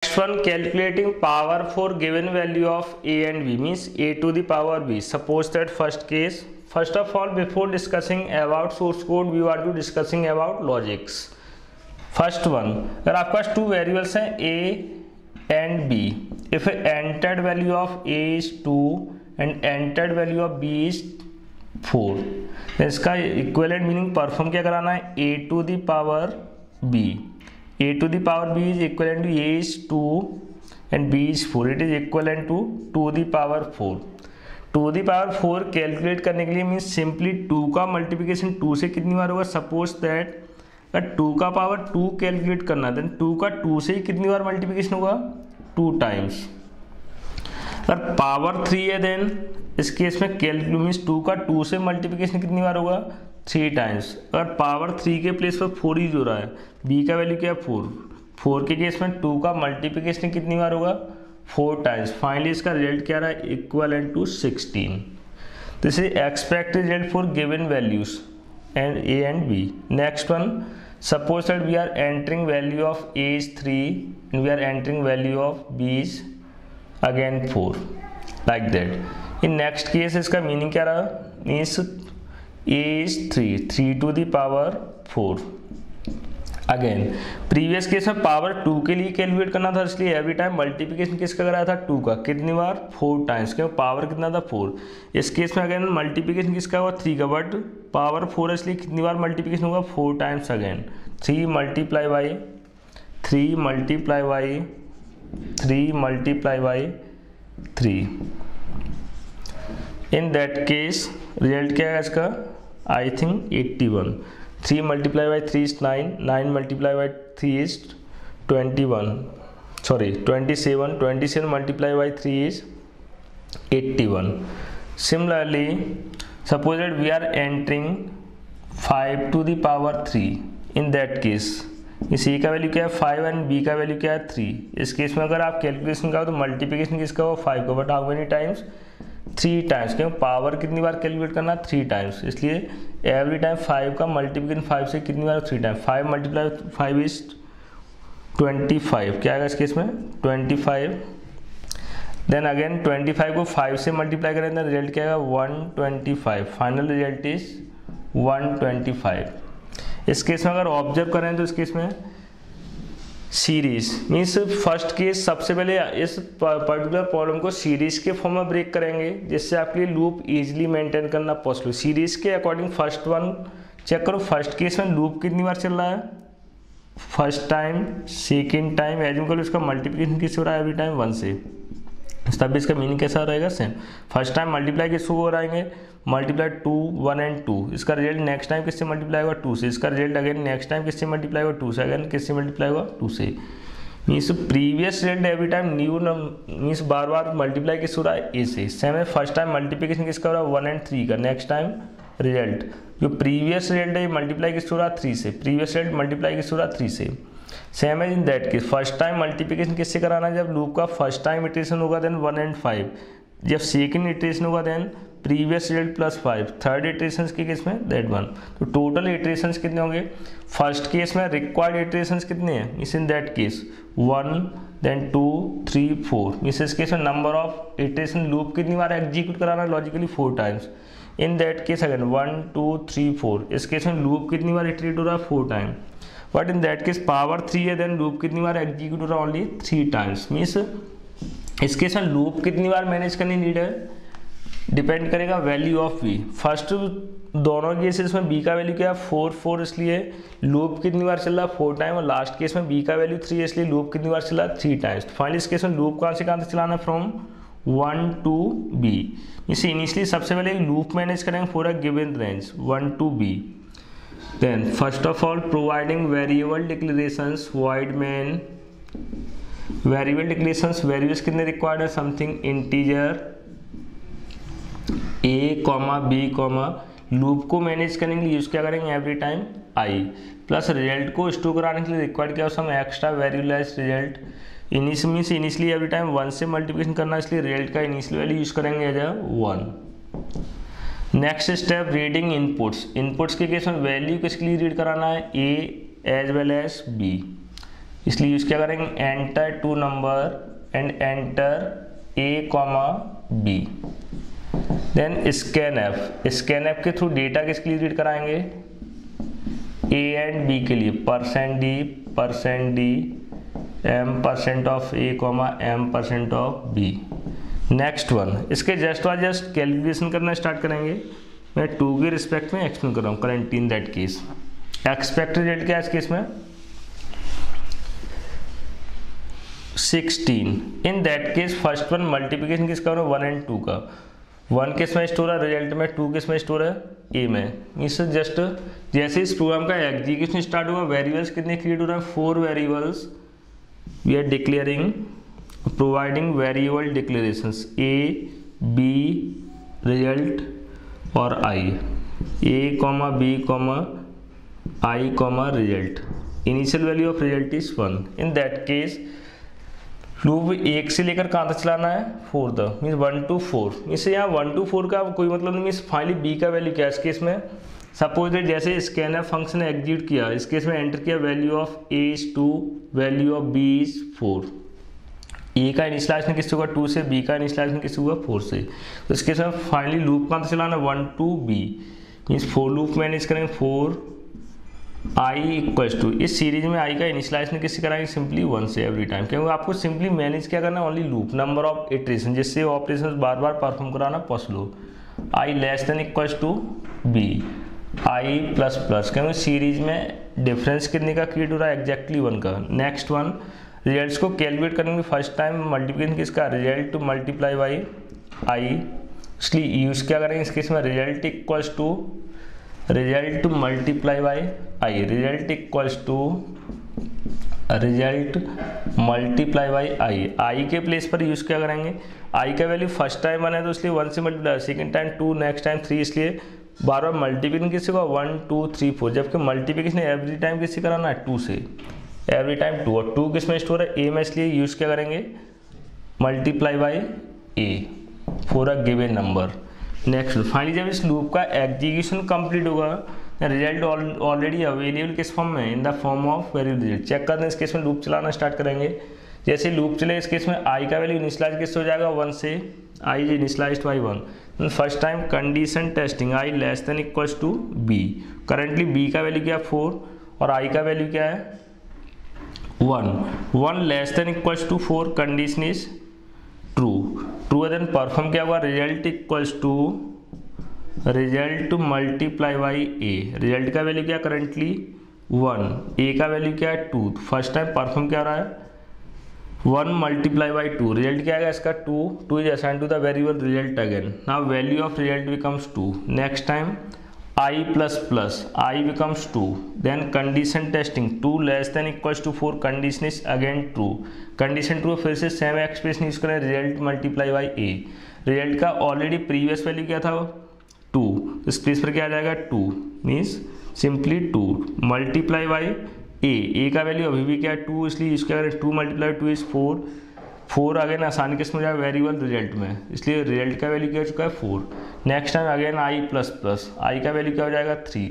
Next one, calculating power for given value of a and b means a to the power b. Suppose that first case. First of all, before discussing about source code, we want to discussing about logics. First one, अगर आपके पास two variables हैं a and b, if entered value of a is 2 and entered value of b is 4, then इसका equivalent meaning perform क्या कराना है, a to the power b. a to the power b is equivalent to a is 2 and b is 4. It is equivalent to 2 the power 4. 2 the power 4 calculate करने के लिए means simply 2 का multiplication 2 से कितनी बार होगा. सपोज दैट अगर 2 का power 2 calculate करना देन 2 का 2 से ही कितनी बार मल्टीप्लिकेशन होगा, 2 टाइम्स. अगर पावर 3 है देन इस केस में कैलकुलेट मीन्स 2 का 2 से मल्टीप्लिकेशन कितनी बार होगा, 3 टाइम्स. अगर पावर 3 के प्लेस पर 4 यूज हो रहा है, b का वैल्यू क्या है 4. 4 के केस में 2 का मल्टीप्लिकेशन कितनी बार होगा, 4 टाइम्स. फाइनली इसका रिजल्ट क्या रहा है, equivalent to 16. This is expect result for given values and a and b. Next one, suppose that we are entering value of a is 3 and we are entering value of b is again 4 like that. In next case इसका meaning क्या रहा, means a is 3 to the power 4. Again previous case में power 2 के लिए calculate करना था, इसलिए every time multiplication किसका कराया था, 2 का. कितनी बार, 4 टाइम्स. क्योंकि पावर कितना था 4. इस केस में अगेन मल्टीप्लिकेशन किसका हुआ, 3 का, बट पावर 4 है इसलिए कितनी बार मल्टीप्लिकेशन होगा, 4 times. Again 3 multiply by 3 multiply by 3 multiply by 3. In that case result क्या है इसका, I think 81. 3 multiply by 3 is 9. 9 multiply by 3 is 27. 27 multiply by 3 is 81. Similarly suppose that we are entering 5 to the power 3. In that case इस a का value क्या है 5 and b का value क्या है 3. इस केस में अगर आप कैलकुलेशन करो तो मल्टीप्लिकेशन किसका हो, 5 का, but how many times, 3 times. क्योंकि पावर कितनी बार कैलकुलेट करना, 3 टाइम्स. इसलिए एवरी टाइम 5 का मल्टीप्लिकेशन 5 से कितनी बार, 3 टाइम. 5 multiply 5 is 25. क्या आएगा इस केस में, 25. देन अगेन 25 को 5 से मल्टीप्लाई करें तो रिजल्ट क्या आएगा, 125. Final result is 125. इस केस में अगर ऑब्जर्व करें तो इस केस में सीरीज मीन्स फर्स्ट केस सबसे पहले इस पर्टिकुलर प्रॉब्लम को सीरीज के फॉर्म में ब्रेक करेंगे, जिससे आपके लिए लूप इजीली मेंटेन करना पॉसिबल. सीरीज के अकॉर्डिंग फर्स्ट वन चेक करो. फर्स्ट केस में लूप कितनी बार चल रहा है, first time, second time. Assume करो इसका मल्टीप्लिकेशन किससे हो रहा है, एवरी टाइम 1 से. तब इसका मीनिंग कैसा रहेगा, सेम. फर्स्ट टाइम मल्टीप्लाई किसको हो रहेंगे, मल्टीप्लाई 2 1 एंड 2. इसका रिजल्ट नेक्स्ट टाइम किससे मल्टीप्लाई होगा, 2 से. इसका रिजल्ट अगेन नेक्स्ट टाइम किससे मल्टीप्लाई होगा, 2 से. अगेन किससे मल्टीप्लाई होगा, 2 से. Means previous result every time new means बार बार मल्टीप्लाई किस हो रहा है, ए से. सेम है फर्स्ट टाइम मल्टीप्लिकेशन किसका हो रहा है, 1 एंड 3 का. नेक्स्ट टाइम रिजल्ट जो प्रीवियस रिजल्ट है मल्टीप्लाई किस हो रहा है, 3 से. प्रीवियस रिजल्ट मल्टीप्लाई किस हो रहा है, 3 से. सेम है in that case first time multiplication किससे कराना है, जब लूप का फर्स्ट टाइम इटरेशन होगा देन 1 एंड 5. जब सेकेंड इटरेशन होगा then previous result plus 5. Third iteration के केस में दैट 1. तो टोटल इटरेशन कितने होंगे, फर्स्ट केस में रिक्वायर्ड इटरेशन कितने हैं, इस in that case 1 then 2 3 4. Means इस केस में नंबर ऑफ इटरेशन लूप कितनी बार एग्जीक्यूट कराना है, logically 4 times. In that case again 1 2 3 4. इस केस में लूप कितनी बार इटरेट हो रहा है, 4 time. But in that case power 3 है देन लूप कितनी बार एग्जीक्यूट हो रहा है, ओनली 3 टाइम्स. मीन्स इस केस में लूप कितनी बार मैनेज करनी नीड है, डिपेंड करेगा वैल्यू ऑफ v. फर्स्ट दोनों केसेस में b का वैल्यू क्या है, 4 4, इसलिए लूप कितनी बार चल रहा है, 4 टाइम. और लास्ट केस में b का वैल्यू 3 है, इसलिए लूप कितनी बार चल रहा है, 3 टाइम्स. फाइनली इस केस में लूप कहाँ से चलाना है, फ्रॉम 1 to b. इसे इनिशियली सबसे पहले लूप मैनेज करेंगे for a given range 1 to b. Then first of all providing variable declarations, void main variable declarations. Variables कितने रिक्वायर्ड है, something integer a comma b comma. Loop को manage करने के लिए यूज क्या करेंगे, every time i. Plus result को store कराने के लिए रिक्वायर्ड क्या हो, some extra variable as result. Initially every time 1 से मल्टीप्लिकेशन करना, इसलिए रिजल्ट का इनिशियल वैल्यू यूज करेंगे as a 1. Next step reading inputs. Inputs के केस में वैल्यू किसके लिए रीड कराना है, a as well as b. इसलिए यूज क्या करेंगे, enter two number and enter A comma B. Then scan F, scan F के थ्रू डेटा किसके लिए रीड कराएंगे, ए एंड बी के लिए, percent D M percent of A comma M percent of B. Next one, इसके just calculation करना start करेंगे। मैं 2 के रिस्पेक्ट में एक्सप्लेन कर रहा हूँ current in that case. Expect result क्या है इस केस में, 16। In that case first one multiplication किसका हो रहा है, 1 and 2 का। 1 किस में स्टोर है रिजल्ट में, 2 किस में स्टोर है ए में। इस जस्ट जैसे इस प्रोग्राम का एग्जीक्यूशन स्टार्ट हुआ, वेरिएबल्स कितने क्रिएट हो रहे हैं, 4 variables we are declaring, providing variable declarations A B result और I, A comma B comma I comma result. Initial value of result is 1। In that case loop 1 से लेकर कहाँ तक चलाना है, 4 तक, मीन्स 1 to 4। इससे यहाँ 1 to 4 का कोई मतलब नहीं, मीन्स फाइनली बी का वैल्यू क्या है इस केस में। सपोज दैट जैसे स्कैनर फंक्शन एग्जीक्यूट किया, इस केस में एंटर किया value of a is 2, value of b is 4। A का इनिशियलाइजेशन किससे होगा, 2 से, बी का इनिशियलाइजेशन किससे होगा, 4 से। तो इस केस में फाइनली लूप कहाँ तक चलाना, 1 to b, means 4 loop manage करेंगे, 4 आई इक्वल्स टू, इस सीरीज में आई का इनिशियलाइजेशन किससे कराएंगे, सिंपली 1 से एवरी टाइम, क्योंकि आपको सिंपली मैनेज क्या करना है, only loop number of iteration, जिससे ऑपरेशन बार बार परफॉर्म कराना पॉसिबल हो। I less than equals to b, i plus plus, क्योंकि सीरीज में डिफरेंस कितने का क्रिएट हो रहा है, एग्जैक्टली 1 का। नेक्स्ट वन, रिजल्ट्स को कैलकुलेट करेंगे फर्स्ट टाइम मल्टीप्लिकेशन किसका, result to multiply by i, इसलिए यूज क्या करेंगे इस केस में, result equals to result multiply by i, result equals to result multiply by i. I के प्लेस पर यूज क्या करेंगे, आई का वैल्यू फर्स्ट टाइम 1 है तो इसलिए 1 से multiply, second time 2, next time 3, इसलिए बार बार मल्टीप्लिकेशन किससे होगा, 1 2 3 4, जबकि मल्टीप्लिकेशन एवरी टाइम किससे कराना है, 2 से, एवरी टाइम 2, और 2 किस में स्टोर है, ए में, इसलिए यूज क्या करेंगे, multiply by a for a given number. Next finally जब इस लूप का एग्जीक्यूशन कंप्लीट होगा, रिजल्ट ऑलरेडी अवेलेबल किस फॉर्म में, in the form of variable result. Check करते हैं, इस केस में लूप चलाना स्टार्ट करेंगे। जैसे लूप चले इस केस में आई का वैल्यू इनिशियलाइज किस हो जाएगा, 1 से, i is initialized by 1। First time condition testing, i less than equals to b, currently b का वैल्यू क्या है 4 और आई का वैल्यू क्या है 1 less than equals to 4, condition is true, true है, देन परफॉर्म क्या हुआ, result equals to result multiply by a, result का वैल्यू क्या करंटली 1, ए का वैल्यू क्या है 2, फर्स्ट टाइम परफॉर्म क्या हो रहा है 1 मल्टीप्लाई बाई 2, रिजल्ट क्या आएगा इसका 2 is assign to the variable result again, now value of result becomes 2, next time i plus plus, i becomes 2, then condition testing 2 less than equals to 4, condition is again true, condition true, फिर से same expression use करें, result multiply by a, result का already previous value क्या था 2, इस place पर क्या आ जाएगा 2, means simply 2 multiply by a का वैल्यू अभी भी क्या है 2, इसलिए इसका अगर 2 मल्टीप्लाई 2 इज 4 अगेन आसानी किस में जाएगा वेरिएबल रिजल्ट में, इसलिए रिजल्ट का वैल्यू क्या हो चुका है 4। Next time again i plus plus, i का वैल्यू क्या हो जाएगा 3,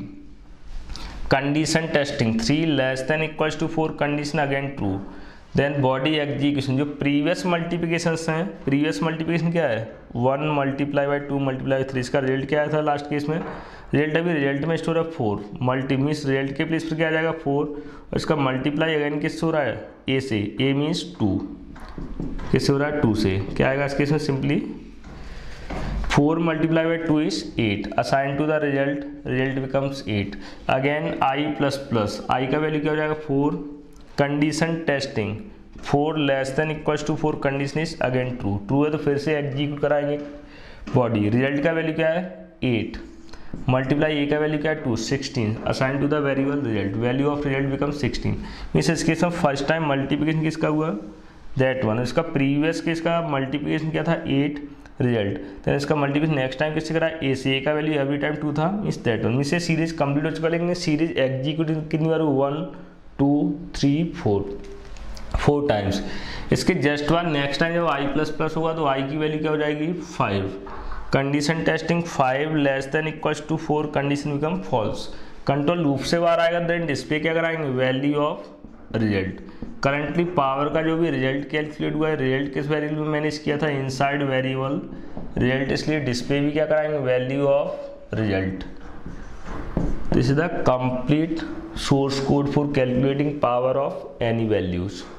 condition testing 3 less than equals to 4, condition again true, then body execution, जो प्रीवियस मल्टीप्लिकेशन हैं, प्रीवियस मल्टीप्लिकेशन क्या है 1 मल्टीप्लाई बाई 2 मल्टीप्लाई बाई 3, इसका रिजल्ट क्या आया था लास्ट केस में, रिजल्ट अभी रिजल्ट में स्टोर है 4, मल्टी मीन्स रिजल्ट के प्लेस पर क्या आ जाएगा 4, और इसका मल्टीप्लाई अगेन किससे हो रहा है ए से, ए मीन्स 2, किससे हो रहा है 2 से, क्या आएगा इस केस में simply 4 multiply by 2 is 8, assign to the result, result becomes 8, again i plus plus, i का वैल्यू क्या हो जाएगा 4, condition testing 4 less than equals to 4, condition is again true, true है तो फिर से एग्जीक्यूट कराएंगे बॉडी, रिजल्ट का वैल्यू क्या है 8, मल्टीप्लाई ए का वैल्यू क्या है 2, 16, assign to the variable result, value of result become 16, means इस केस में फर्स्ट टाइम मल्टीप्लिकेशन किसका हुआ दैट वन, इसका प्रीवियस केस का मल्टीप्लिकेशन क्या था 8 रिजल्ट, तो इसका मल्टीप्लिकेशन नेक्स्ट टाइम किससे करा ए से, ए का वैल्यू एवरी टाइम 2 था, means that one, means series complete हो चुका, लेकिन सीरीज एग्जीक्यूट कितनी बार 1 2 3 4 टाइम्स, इसके जस्ट बाद नेक्स्ट टाइम जब आई प्लस प्लस होगा तो आई की वैल्यू क्या हो जाएगी 5, condition testing 5 less than equals to 4, condition become false, control loop से बाहर आएगा, देन डिस्प्ले क्या कराएंगे value of result, currently power का जो भी रिजल्ट कैलकुलेट हुआ है, रिजल्ट किस वेरिएबल में मैनेज किया था, इनसाइड वेरिएबल रिजल्ट, इसलिए डिस्प्ले भी क्या कराएंगे, value of result. This is the complete source code for calculating power of any values.